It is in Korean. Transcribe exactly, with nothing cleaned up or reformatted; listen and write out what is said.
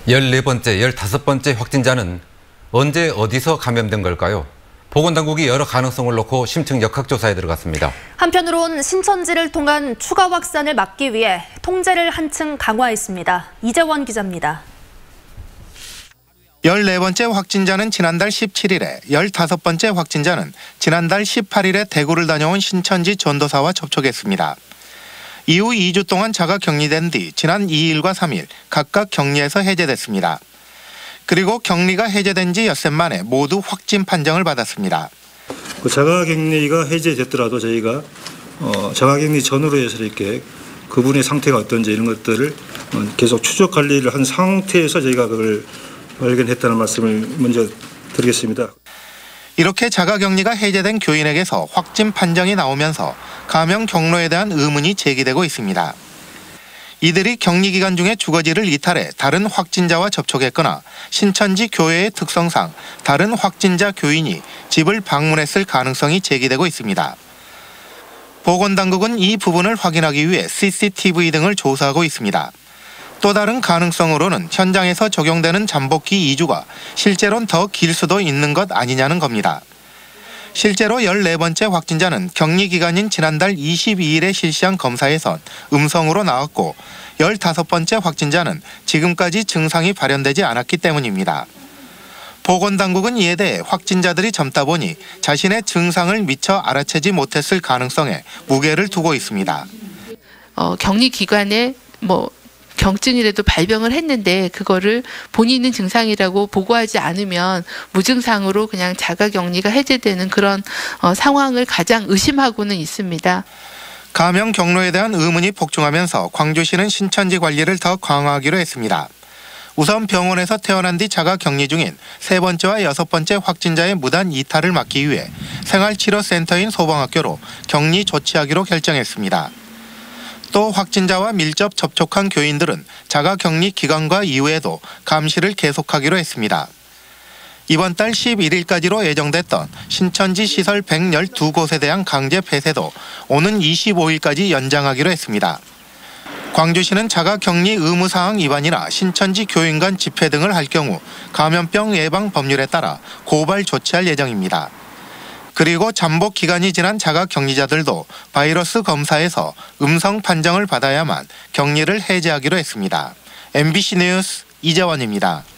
열네 번째, 열다섯 번째 확진자는 언제 어디서 감염된 걸까요? 보건당국이 여러 가능성을 놓고 심층 역학조사에 들어갔습니다. 한편으론 신천지를 통한 추가 확산을 막기 위해 통제를 한층 강화했습니다. 이재원 기자입니다. 열네 번째 확진자는 지난달 십칠일에, 열다섯 번째 확진자는 지난달 십팔일에 대구를 다녀온 신천지 전도사와 접촉했습니다. 이후 이 주 동안 자가 격리된 뒤 지난 이일과 삼일 각각 격리에서 해제됐습니다. 그리고 격리가 해제된 지 엿새 만에 모두 확진 판정을 받았습니다. 그 자가격리가 해제됐더라도 저희가 어, 자가격리 전후로 해서 이렇게 그분의 상태가 어떤지 이런 것들을 계속 추적 관리를 한 상태에서 저희가 그걸 발견했다는 말씀을 먼저 드리겠습니다. 이렇게 자가격리가 해제된 교인에게서 확진 판정이 나오면서 감염 경로에 대한 의문이 제기되고 있습니다. 이들이 격리 기간 중에 주거지를 이탈해 다른 확진자와 접촉했거나 신천지 교회의 특성상 다른 확진자 교인이 집을 방문했을 가능성이 제기되고 있습니다. 보건당국은 이 부분을 확인하기 위해 씨씨티비 등을 조사하고 있습니다. 또 다른 가능성으로는 현장에서 적용되는 잠복기 이 주가 실제로는 더 길 수도 있는 것 아니냐는 겁니다. 실제로 열네 번째 확진자는 격리 기간인 지난달 이십이일에 실시한 검사에선 음성으로 나왔고 열다섯 번째 확진자는 지금까지 증상이 발현되지 않았기 때문입니다. 보건당국은 이에 대해 확진자들이 젊다 보니 자신의 증상을 미처 알아채지 못했을 가능성에 무게를 두고 있습니다. 어, 격리 기간에 뭐 경증이라도 발병을 했는데 그거를 본인은 증상이라고 보고하지 않으면 무증상으로 그냥 자가격리가 해제되는 그런 어, 상황을 가장 의심하고는 있습니다. 감염 경로에 대한 의문이 폭증하면서 광주시는 신천지 관리를 더 강화하기로 했습니다. 우선 병원에서 태어난 뒤 자가격리 중인 세 번째와 여섯 번째 확진자의 무단 이탈을 막기 위해 생활치료센터인 소방학교로 격리 조치하기로 결정했습니다. 또 확진자와 밀접 접촉한 교인들은 자가격리 기간과 이후에도 감시를 계속하기로 했습니다. 이번 달 십일일까지로 예정됐던 신천지 시설 백십이 곳에 대한 강제 폐쇄도 오는 이십오일까지 연장하기로 했습니다. 광주시는 자가격리 의무사항 위반이나 신천지 교인 간 집회 등을 할 경우 감염병 예방 법률에 따라 고발 조치할 예정입니다. 그리고 잠복 기간이 지난 자가격리자들도 바이러스 검사에서 음성 판정을 받아야만 격리를 해제하기로 했습니다. 엠비씨 뉴스 이재원입니다.